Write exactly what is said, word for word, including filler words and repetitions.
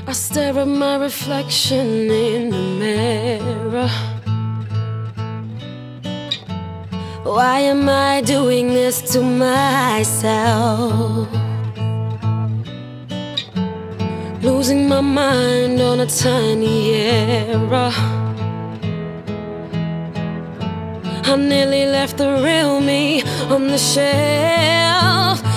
I stare at my reflection in the mirror. Why am I doing this to myself? Losing my mind on a tiny error. I nearly left the real me on the shelf.